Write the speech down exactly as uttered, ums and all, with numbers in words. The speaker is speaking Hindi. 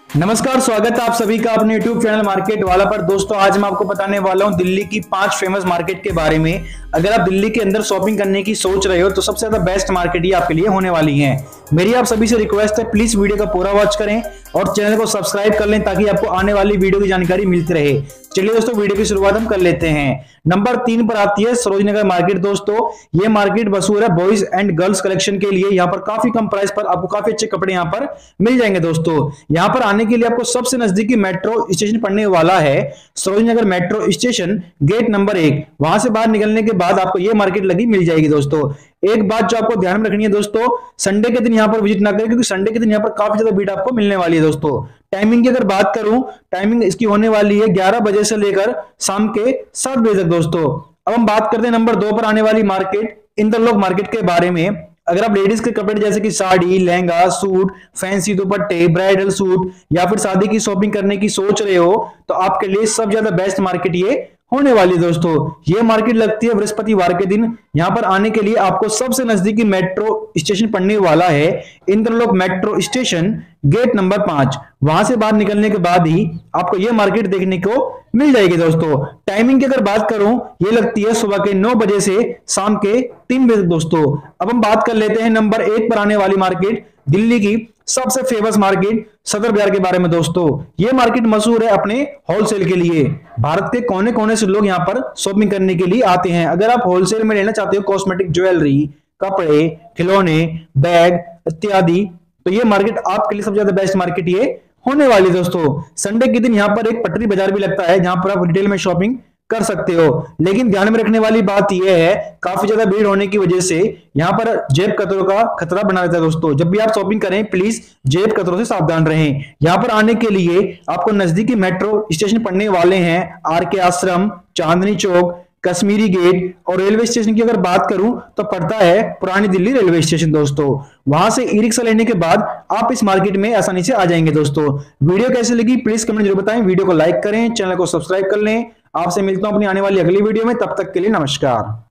नमस्कार, स्वागत है आप सभी का अपने यूट्यूब चैनल मार्केट वाला पर। दोस्तों आज मैं आपको बताने वाला हूं दिल्ली की पांच फेमस मार्केट के बारे में। अगर आप दिल्ली के अंदर शॉपिंग करने की सोच रहे हो तो सबसे ज्यादा बेस्ट मार्केट ये आपके लिए होने वाली है। मेरी आप सभी से रिक्वेस्ट है, प्लीज वीडियो का पूरा वॉच करें और चैनल को सब्सक्राइब कर लें ताकि आपको आने वाली वीडियो की जानकारी मिलती रहे। चलिए दोस्तों, वीडियो की शुरुआत हम कर लेते हैं। नंबर तीन पर आती है सरोजनी नगर मार्केट। दोस्तों ये मार्केट मशहूर है बॉयज एंड गर्ल्स कलेक्शन के लिए। यहाँ पर काफी कम प्राइस पर आपको काफी अच्छे कपड़े यहाँ पर मिल जाएंगे। दोस्तों यहाँ पर आने के लिए आपको सबसे नजदीकी मेट्रो स्टेशन पड़ने वाला है Sarojini Nagar metro station, gate number एक। वहां से बाहर निकलने के बाद आपको ये मार्केट लगी मिल जाएगी। दोस्तों एक बात जो आपको ध्यान में रखनी है दोस्तों, संडे के दिन यहाँ पर विजिट ना करें क्योंकि संडे के दिन यहाँ पर काफी ज्यादा भीड़ आपको मिलने वाली है। दोस्तों टाइमिंग की अगर बात करूं, टाइमिंग इसकी होने वाली है ग्यारह बजे से लेकर शाम के सात बजे तक। दोस्तों अब हम बात करते हैं नंबर दो पर आने वाली मार्केट इंद्रलोक मार्केट के बारे में। अगर आप लेडीज के कपड़े जैसे कि साड़ी, लहंगा, सूट, फैंसी दुपट्टे, ब्राइडल सूट या फिर शादी की शॉपिंग करने की सोच रहे हो तो आपके लिए सबसे ज्यादा बेस्ट मार्केट ये होने वाली है। दोस्तों ये मार्केट लगती है बृहस्पतिवार के दिन। यहाँ पर आने के लिए आपको सबसे नजदीकी मेट्रो स्टेशन पड़ने वाला है Inderlok metro station, gate number पांच। वहां से बाहर निकलने के बाद ही आपको ये मार्केट देखने को मिल जाएगी। दोस्तों टाइमिंग की अगर बात करूं, ये लगती है सुबह के नौ बजे से शाम के तीन बजे। दोस्तों अब हम बात कर लेते हैं नंबर एक पर आने वाली मार्केट, दिल्ली की सबसे फेमस मार्केट सदर बाजार के बारे में। दोस्तों ये मार्केट मशहूर है अपने होलसेल के लिए। भारत के कोने कोने से लोग यहाँ पर शॉपिंग करने के लिए आते हैं। अगर आप होलसेल में लेना चाहते हो कॉस्मेटिक, ज्वेलरी, कपड़े, खिलौने, बैग इत्यादि, तो ये मार्केट आपके लिए सबसे ज्यादा बेस्ट मार्केट ये होने वाली। दोस्तों संडे के दिन यहाँ पर एक पटरी बाजार भी लगता है जहां पर आप रिटेल में शॉपिंग कर सकते हो। लेकिन ध्यान में रखने वाली बात यह है, काफी ज्यादा भीड़ होने की वजह से यहाँ पर जेब कतरों का खतरा बना रहता है। दोस्तों जब भी आप शॉपिंग करें प्लीज जेब कतरों से सावधान रहें। यहाँ पर आने के लिए आपको नजदीकी मेट्रो स्टेशन पड़ने वाले हैं R K Ashram, Chandni Chowk, Kashmiri gate. और रेलवे स्टेशन की अगर बात करूं तो पड़ता है पुरानी दिल्ली रेलवे स्टेशन। दोस्तों वहां से ई रिक्शा लेने के बाद आप इस मार्केट में आसानी से आ जाएंगे। दोस्तों वीडियो कैसी लगी प्लीज कमेंट जरूर बताएं, वीडियो को लाइक करें, चैनल को सब्सक्राइब कर लें। आपसे मिलता हूं अपनी आने वाली अगली वीडियो में, तब तक के लिए नमस्कार।